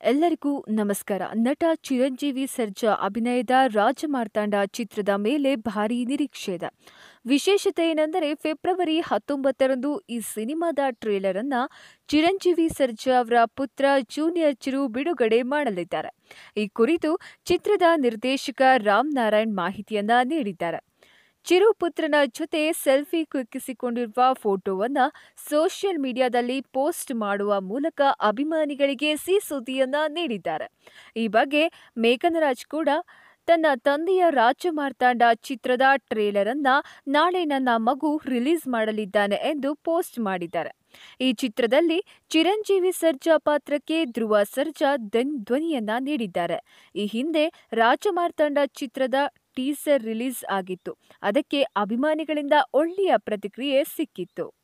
ಎಲ್ಲರಿಗೂ ನಮಸ್ಕಾರ. ನಟ ಚಿರಂಜೀವಿ ಸರ್ಜಾ ಅಭಿನಯದ ರಾಜಮಾರ್ತಾಂಡ ಚಿತ್ರದ ಮೇಲೆ ಭಾರೀ ನಿರೀಕ್ಷೆ ಇದೆ. ವಿಶೇಷತೆ ಏನೆಂದರೆ ಫೆಬ್ರವರಿ 19ರಂದು ಈ ಸಿನಿಮಾದ ಟ್ರೇಲರ್ ಅನ್ನ ಚಿರಂಜೀವಿ ಸರ್ಜಾ ಅವರ ಪುತ್ರ ಜೂನಿಯರ್ ಚಿರು ಬಿಡುಗಡೆ ಮಾಡಲಿದ್ದಾರೆ. ಈ ಕುರಿತು ಚಿತ್ರದ ನಿರ್ದೇಶಕ ರಾಮ್ ನಾರಾಯಣ್ ಮಾಹಿತಿಯನ್ನ ನೀಡಿದ್ದಾರೆ. ಚಿರು ಪುತ್ರನ ಜೊತೆ ಸೆಲ್ಫಿ ಕ್ಲಿಕ್ಕಿಸಿಕೊಂಡಿರುವ ಫೋಟೋವನ್ನ ಸೋಷಿಯಲ್ ಮೀಡಿಯಾದಲ್ಲಿ ಪೋಸ್ಟ್ ಮಾಡುವ ಮೂಲಕ ಅಭಿಮಾನಿಗಳಿಗೆ ಸಿಹಿ ಸುದ್ದಿಯನ್ನ ನೀಡಿದ್ದಾರೆ. ಈ ಬಗ್ಗೆ ಮೇಘನರಾಜ್ ಕೂಡ ತನ್ನ ತಂದೆಯ ರಾಜಮಾರ್ತಾಂಡ ಚಿತ್ರದ ಟ್ರೇಲರ್ ಅನ್ನ ನಾಳೆ ನನ್ನ ಮಗು ರಿಲೀಸ್ ಮಾಡಲಿದ್ದಾನೆ ಎಂದು ಪೋಸ್ಟ್ ಮಾಡಿದ್ದಾರೆ. ಈ ಚಿತ್ರದಲ್ಲಿ ಚಿರಂಜೀವಿ ಸರ್ಜಾ ಪಾತ್ರಕ್ಕೆ ಧ್ರುವ ಸರ್ಜಾ ಧ್ವನಿಯನ್ನ ನೀಡಿದ್ದಾರೆ. ಈ ಹಿಂದೆ ರಾಜಮಾರ್ತಾಂಡ ಚಿತ್ರದ ಟೀಸರ್ ರಿಲೀಸ್ ಆಗಿತ್ತು. ಅದಕ್ಕೆ ಅಭಿಮಾನಿಗಳಿಂದ ಒಳ್ಳೆಯ ಪ್ರತಿಕ್ರಿಯೆ ಸಿಕ್ಕಿತ್ತು.